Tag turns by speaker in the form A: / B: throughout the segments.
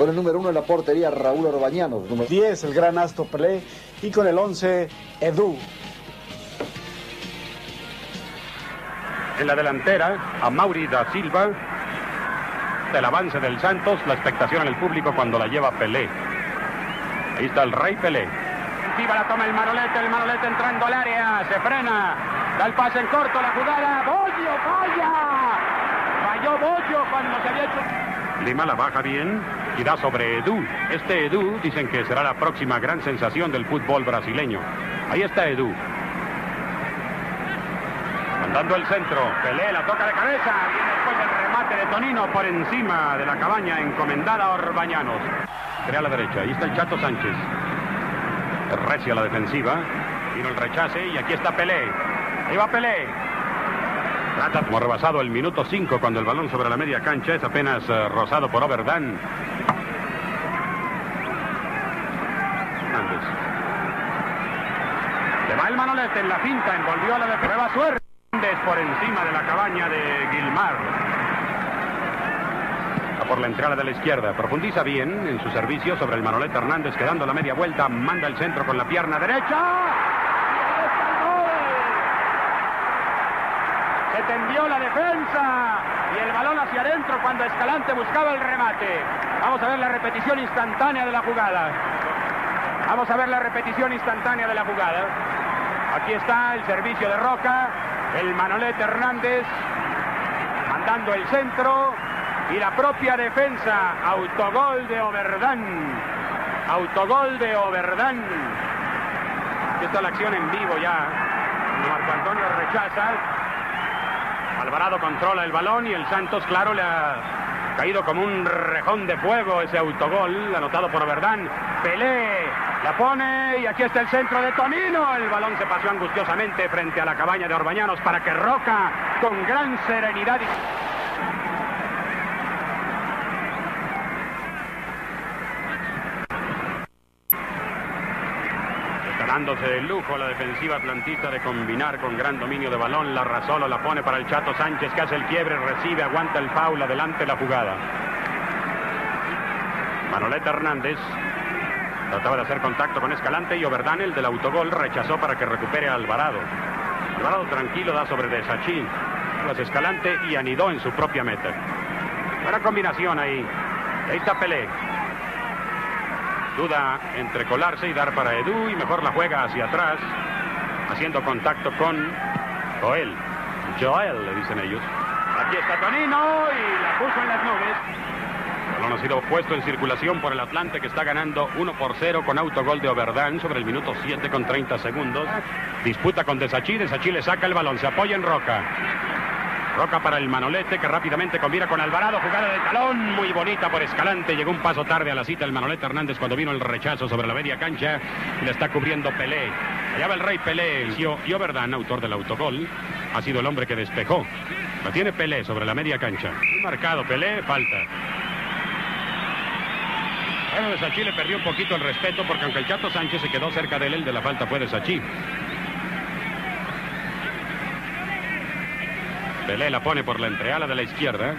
A: Con el número 1 en la portería, Raúl Orbañanos. Número
B: 10, el gran Astro Pelé. Y con el 11, Edu.
C: En la delantera, a Mauri da Silva. El avance del Santos, la expectación en el público cuando la lleva Pelé. Ahí está el Rey Pelé. Encima la toma el Manolete entrando al área, se frena, da el pase en corto, la jugada, Bollo, falla. Falló Bollo cuando se había hecho. Lima la baja bien y da sobre Edu. Este Edu dicen que será la próxima gran sensación del fútbol brasileño. Ahí está Edu. Mandando el centro, Pelé la toca de cabeza, viene después el remate de Tonino por encima de la cabaña encomendada a Orbañanos. Crea a la derecha, ahí está el Chato Sánchez. Recia la defensiva, vino el rechace y aquí está Pelé. Ahí va Pelé. Hemos rebasado el minuto 5 cuando el balón sobre la media cancha es apenas rozado por Oberdan. Hernández. Se va el Manolete en la finta, envolvió a la de prueba suerte. Por encima de la cabaña de Gilmar. Por la entrada de la izquierda, profundiza bien en su servicio sobre el Manolete Hernández, quedando la media vuelta, manda el centro con la pierna derecha. Se tendió la defensa y el balón hacia adentro cuando Escalante buscaba el remate. Vamos a ver la repetición instantánea de la jugada. Vamos a ver la repetición instantánea de la jugada. Aquí está el servicio de Roca. El Manolete Hernández mandando el centro y la propia defensa. Autogol de Oberdan. Autogol de Oberdan. Aquí está la acción en vivo ya. Marco Antonio rechaza. Alvarado controla el balón y el Santos, claro, le ha caído como un rejón de fuego ese autogol anotado por Oberdan. Pelé la pone y aquí está el centro de Tonino. El balón se pasó angustiosamente frente a la cabaña de Orbañanos para que Roca, con gran serenidad está dándose el lujo la defensiva atlantista de combinar con gran dominio de balón. La Rasolo la pone para el Chato Sánchez, que hace el quiebre, recibe, aguanta el foul, adelante la jugada. Manolete Hernández trataba de hacer contacto con Escalante y Oberdan, el del autogol, rechazó para que recupere a Alvarado. Alvarado tranquilo da sobre de Sachin, tras Escalante y anidó en su propia meta. Buena combinación ahí. Ahí está Pelé. Duda entre colarse y dar para Edu y mejor la juega hacia atrás, haciendo contacto con Joel. Joel, le dicen ellos. Aquí está Tonino y la puso en las nubes. El balón ha sido puesto en circulación por el Atlante, que está ganando 1-0 con autogol de Oberdan sobre el minuto 7 con 30 segundos. Disputa con Desachi, Desachi le saca el balón, se apoya en Roca. Roca para el Manolete, que rápidamente combina con Alvarado, jugada de talón muy bonita por Escalante. Llegó un paso tarde a la cita el Manolete Hernández cuando vino el rechazo sobre la media cancha y le está cubriendo Pelé. Allá va el Rey Pelé, y Oberdan, autor del autogol, ha sido el hombre que despejó. La tiene Pelé sobre la media cancha. Marcado Pelé, falta. Bueno, Desachi le perdió un poquito el respeto porque aunque el Chato Sánchez se quedó cerca de él, el de la falta fue Desachi. Pelé la pone por la entreala de la izquierda.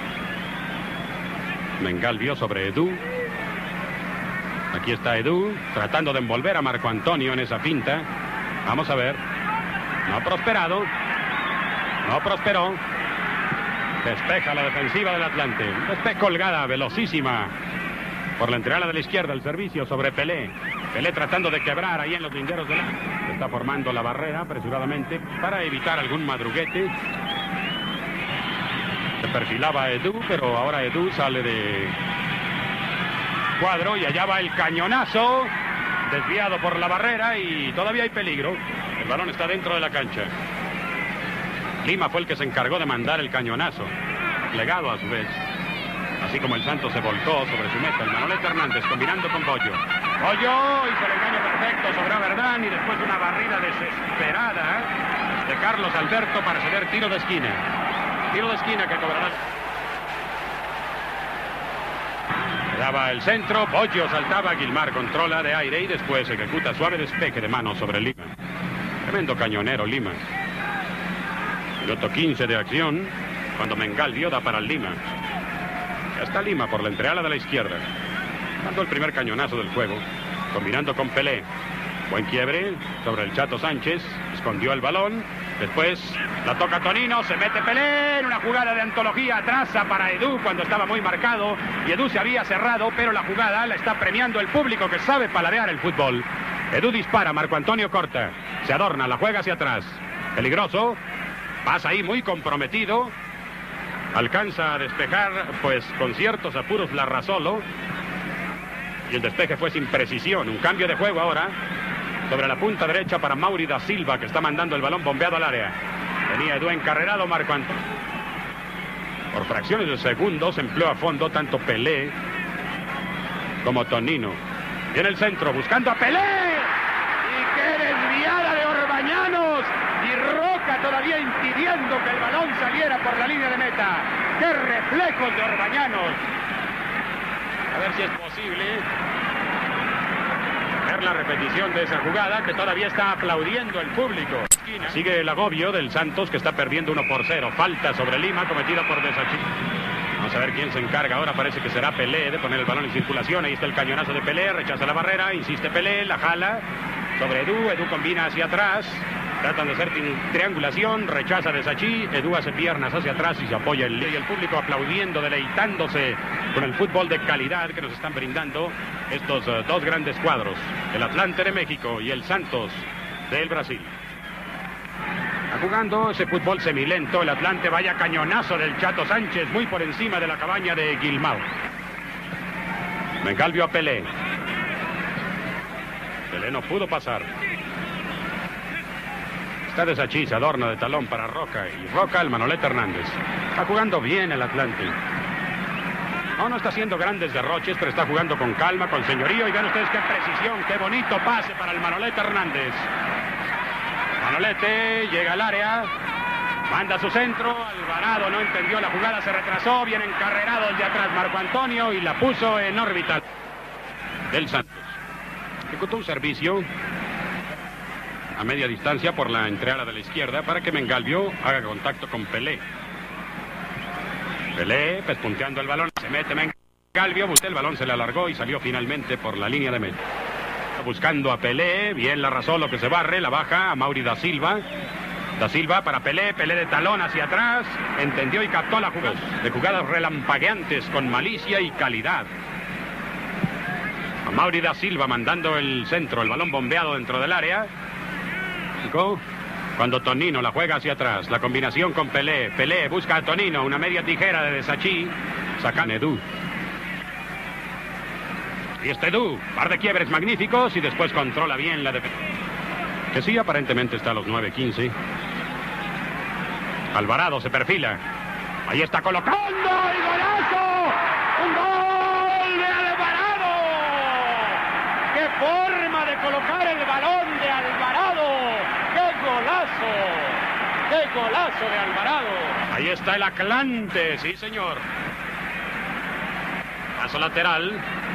C: Mengal vio sobre Edu. Aquí está Edu, tratando de envolver a Marco Antonio en esa finta. Vamos a ver. No ha prosperado. No prosperó. Despeja la defensiva del Atlante. Despeja colgada, velocísima. Por la entreala de la izquierda, el servicio sobre Pelé. Pelé tratando de quebrar ahí en los linderos del... Está formando la barrera apresuradamente para evitar algún madruguete. Se perfilaba Edu, pero ahora Edu sale de cuadro y allá va el cañonazo. Desviado por la barrera y todavía hay peligro. El balón está dentro de la cancha. Lima fue el que se encargó de mandar el cañonazo. Legado a su vez. Así como el Santos se volcó sobre su meta. El Manolete Hernández combinando con Bollo. Bollo hizo el engaño perfecto sobre Oberdan y después una barrida desesperada de Carlos Alberto para ceder tiro de esquina. Tiro de esquina que cobrará. Daba el centro, Bollo saltaba, Gilmar controla de aire y después ejecuta suave despeje de mano sobre Lima. Tremendo cañonero Lima. Minuto 15 de acción, cuando Mengal dio da para Lima. Ya está Lima por la entreala de la izquierda. Mandó el primer cañonazo del juego, combinando con Pelé. Buen quiebre sobre el Chato Sánchez, escondió el balón, después la toca Tonino, se mete Pelé en una jugada de antología, traza para Edu cuando estaba muy marcado y Edu se había cerrado, pero la jugada la está premiando el público que sabe paladear el fútbol. Edu dispara, Marco Antonio corta, se adorna, la juega hacia atrás, peligroso, pasa ahí muy comprometido, alcanza a despejar pues con ciertos apuros Larrazolo y el despeje fue sin precisión, un cambio de juego ahora. Sobre la punta derecha para Mauri da Silva, que está mandando el balón bombeado al área. Venía Edu encarrerado, Marco Antonio. Por fracciones de segundos empleó a fondo tanto Pelé como Tonino. Viene el centro, buscando a Pelé. Y qué desviada de Orbañanos. Y Roca todavía impidiendo que el balón saliera por la línea de meta. ¡Qué reflejos de Orbañanos! A ver si es posible ver la repetición de esa jugada que todavía está aplaudiendo el público. Sigue el agobio del Santos que está perdiendo 1-0. Falta sobre Lima cometida por Desachí. Vamos a ver quién se encarga ahora. Parece que será Pelé de poner el balón en circulación. Ahí está el cañonazo de Pelé. Rechaza la barrera. Insiste Pelé. La jala sobre Edu. Edu combina hacia atrás. Tratan de hacer triangulación. Rechaza Desachí. Edu hace piernas hacia atrás y se apoya y el público aplaudiendo, deleitándose con el fútbol de calidad que nos están brindando estos dos grandes cuadros, el Atlante de México y el Santos del Brasil. Está jugando ese fútbol semilento, el Atlante, vaya cañonazo del Chato Sánchez, muy por encima de la cabaña de Guilmao. Mengalvio a Pelé. Pelé no pudo pasar. Está Desachí, se adorna de talón para Roca, y Roca el Manolete Hernández. Está jugando bien el Atlante. No está haciendo grandes derroches, pero está jugando con calma, con señorío. Y vean ustedes qué precisión, qué bonito pase para el Manolete Hernández. Manolete llega al área, manda su centro. Alvarado no entendió la jugada, se retrasó. Viene encarrerado de atrás Marco Antonio y la puso en órbita del Santos. Ejecutó un servicio a media distancia por la entreala de la izquierda para que Mengalvio haga contacto con Pelé. Pelé, pespunteando el balón, se mete Mengalvio, el balón se le alargó y salió finalmente por la línea de meta. Buscando a Pelé, bien Larrazolo que se barre, la baja a Mauri da Silva. Da Silva para Pelé, Pelé de talón hacia atrás, entendió y captó la jugada. De jugadas relampagueantes con malicia y calidad. A Mauri da Silva mandando el centro, el balón bombeado dentro del área. Cuando Tonino la juega hacia atrás, la combinación con Pelé. Pelé busca a Tonino, una media tijera de Desachí. Sacan Edu. Y este Edu, par de quiebres magníficos y después controla bien la defensa. Que sí, aparentemente está a los 9:15. Alvarado se perfila. Ahí está colocando el golazo. ¡Un gol de Alvarado! ¡Qué forma de colocar el balón de Alvarado! ¡Qué golazo! ¡Qué golazo de Alvarado! Ahí está el Atlante, sí señor. Paso lateral.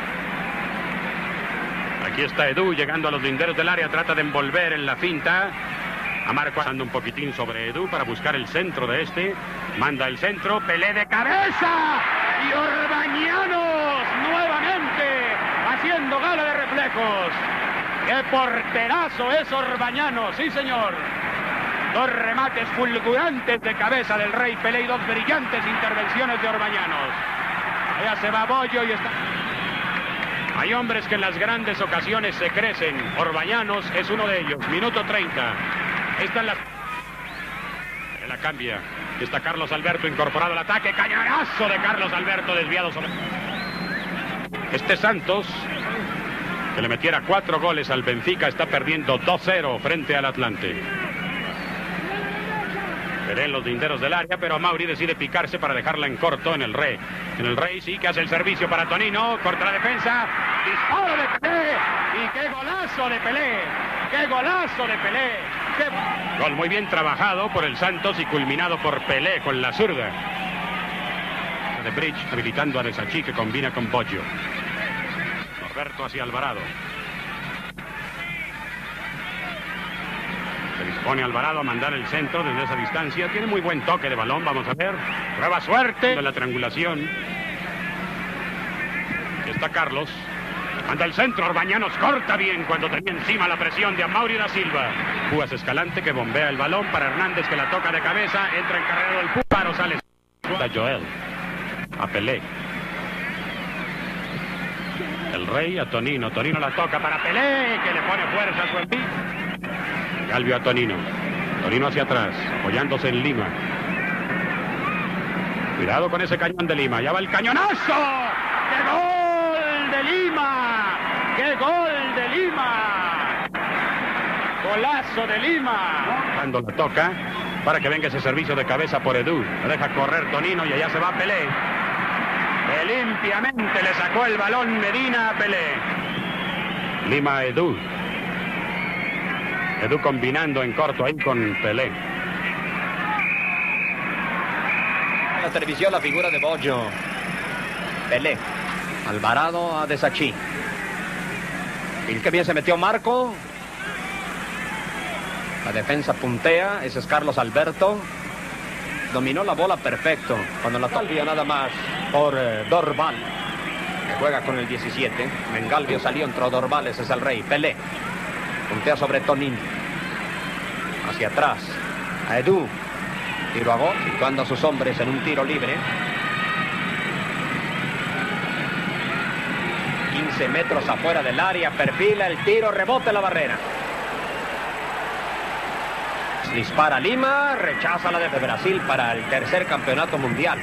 C: Aquí está Edu llegando a los linderos del área, trata de envolver en la finta. A Marco pasando un poquitín sobre Edu para buscar el centro de este. Manda el centro, Pelé de cabeza. Y Orbañanos nuevamente haciendo gala de reflejos. ¡Qué porterazo es Orbañanos! ¡Sí, señor! Dos remates fulgurantes de cabeza del Rey Pelé y dos brillantes intervenciones de Orbañanos. Allá se va Bollo y está... Hay hombres que en las grandes ocasiones se crecen. Orbañanos es uno de ellos. Minuto 30. Esta es la cambia. Está Carlos Alberto incorporado al ataque. Cañonazo de Carlos Alberto desviado sobre... Este Santos, que le metiera 4 goles al Benfica, está perdiendo 2-0 frente al Atlante. Pelé en los linderos del área, pero Mauri decide picarse para dejarla en corto en el Rey. En el Rey sí que hace el servicio para Tonino, corta la defensa, disparo de Pelé, y qué golazo de Pelé, qué golazo de Pelé. Qué... Gol muy bien trabajado por el Santos y culminado por Pelé con la zurda. De Bridge habilitando a Desachí que combina con Bollo. Norberto hacia Alvarado. Se dispone Alvarado a mandar el centro desde esa distancia. Tiene muy buen toque de balón, vamos a ver. Prueba suerte de la triangulación. está Carlos. Anda el centro, Orbañanos corta bien cuando tenía encima la presión de Amaury da Silva. Púas Escalante que bombea el balón para Hernández que la toca de cabeza. Entra encarregado el Púparo, sale a Joel. A Pelé. El Rey a Tonino. Tonino la toca para Pelé que le pone fuerza a su envío. Galvio a Tonino. Tonino hacia atrás, apoyándose en Lima. Cuidado con ese cañón de Lima. Ya va el cañonazo. ¡Qué gol de Lima! ¡Qué gol de Lima! Golazo de Lima. Cuando la toca, para que venga ese servicio de cabeza por Edu. La deja correr Tonino y allá se va Pelé. Que limpiamente le sacó el balón Medina a Pelé. Lima a Edu. Edu combinando en corto ahí con Pelé.
D: La televisión, la figura de Boggio. Pelé. Alvarado a Desachí. Y que bien se metió Marco. La defensa puntea. Ese es Carlos Alberto. Dominó la bola perfecto. Cuando la Mengalvio nada más por Dorval. Que juega con el 17. Mengalvio salió, entró Dorval. Ese es el Rey. Pelé. Puntea sobre Tonino. Hacia atrás. A Edu. Tiro a gol, situando a sus hombres en un tiro libre. 15 metros afuera del área, perfila el tiro, rebote la barrera. Dispara Lima, rechaza la de Brasil para el tercer campeonato mundial.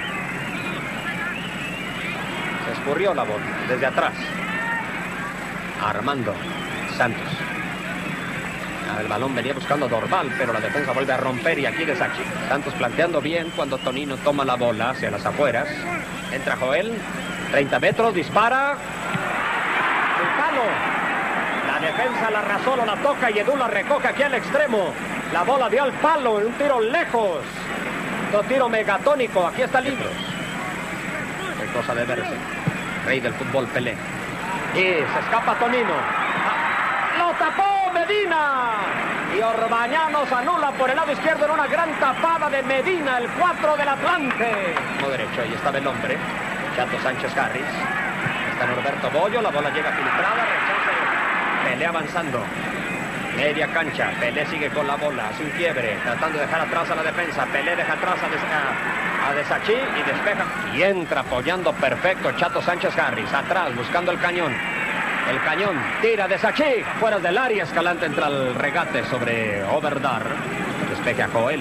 D: Se escurrió la bola desde atrás. Armando Santos. El balón venía buscando Dorval, pero la defensa vuelve a romper y aquí Desachí. Santos planteando bien cuando Tonino toma la bola hacia las afueras. Entra Joel, 30 metros, dispara. El palo. La defensa la arrasó, la toca y Edu la recoge aquí al extremo. La bola dio al palo en un tiro lejos. Un tiro megatónico, aquí está Libros. Qué cosa de verse. Rey del fútbol Pelé. Y se escapa Tonino. ¡Lo tapó Medina! Y Orbañanos anula por el lado izquierdo en una gran tapada de Medina, el 4 del Atlante. Como derecho, ahí estaba el hombre. Chato Sánchez Harris. Está Norberto Boggio, la bola llega filtrada, rechaza. Pelé avanzando. Media cancha, Pelé sigue con la bola, hace un quiebre, tratando de dejar atrás a la defensa. Pelé deja atrás a Desachí y despeja. Y entra apoyando perfecto Chato Sánchez Harris, atrás buscando el cañón. El cañón tira Desachí, fuera del área. Escalante entra al regate sobre Overdar. Despeje a Joel.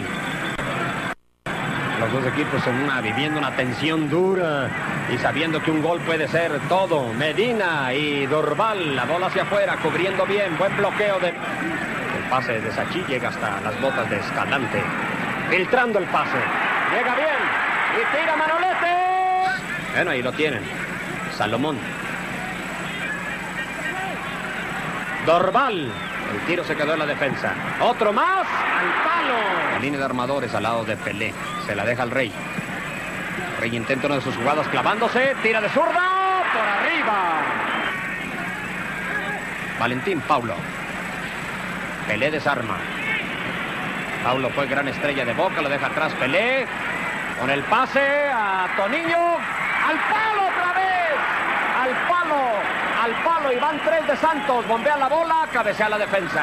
D: Los dos equipos viviendo una tensión dura y sabiendo que un gol puede ser todo. Medina y Dorval, la bola hacia afuera, cubriendo bien, buen bloqueo de... El pase de Desachí llega hasta las botas de Escalante. Filtrando el pase. Llega bien y tira Manolete. Bueno, ahí lo tienen. Salomón. Dorval. El tiro se quedó en la defensa. Otro más. Al palo. La línea de armadores al lado de Pelé. Se la deja al Rey. Rey intenta una de sus jugadas clavándose. Tira de zurda. Por arriba. Valentín Paulo. Pelé desarma. Paulo fue gran estrella de Boca. Lo deja atrás Pelé. Con el pase a Toniño. Al palo otra vez. Al palo. Al palo y van 3 de Santos. Bombea la bola, cabecea la defensa.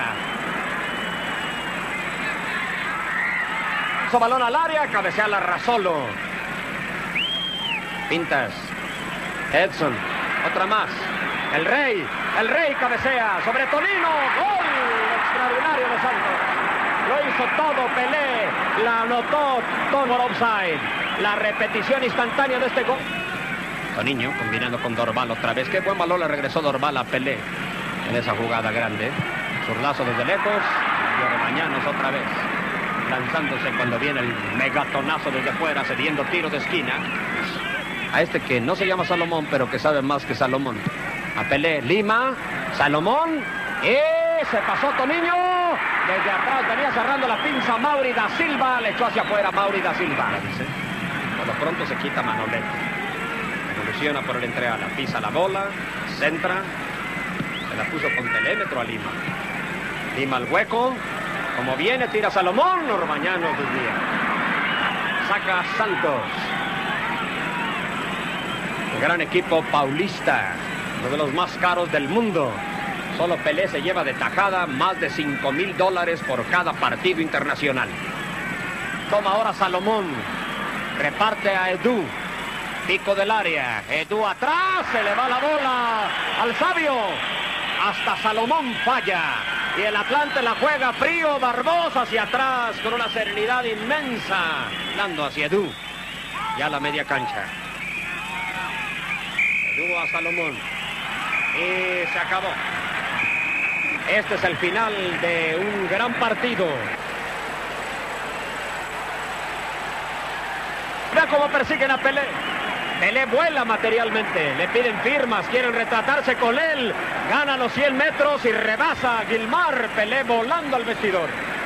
D: Balón al área, cabecea la Rasolo. Pintas. Edson. Otra más. El Rey cabecea sobre Tonino. Gol extraordinario de Santos. Lo hizo todo Pelé. La anotó todo offside. La repetición instantánea de este gol. Tonino combinando con Dorval otra vez. Qué buen balón le regresó Dorval a Pelé en esa jugada grande. Zurdazo desde lejos. Y Orbañanos otra vez. Lanzándose cuando viene el megatonazo desde fuera, cediendo tiro de esquina. A este que no se llama Salomón, pero que sabe más que Salomón. A Pelé, Lima, Salomón. Y se pasó Tonino. Desde atrás venía cerrando la pinza Mauri da Silva. Le echó hacia afuera Mauri da Silva. Por lo pronto se quita Manolete. Evoluciona por el entreala. Pisa la bola. Centra. Se la puso con telémetro a Lima. Lima al hueco. Como viene, tira Salomón. Orbañanos desvía. Saca Santos. El gran equipo paulista. uno de los más caros del mundo. Solo Pelé se lleva de tajada más de $5,000 por cada partido internacional. Toma ahora Salomón. Reparte a Edu. Pico del área. Edu atrás. Se le va la bola al sabio. Hasta Salomón falla. Y el Atlante la juega frío. Barbosa hacia atrás con una serenidad inmensa. Dando hacia Edu. Ya la media cancha. Edu a Salomón. Y se acabó. Este es el final de un gran partido. Vea cómo persiguen a Pelé. Pelé vuela materialmente. Le piden firmas, quieren retratarse con él. Gana los 100 metros y rebasa a Gilmar. Pelé volando al vestidor.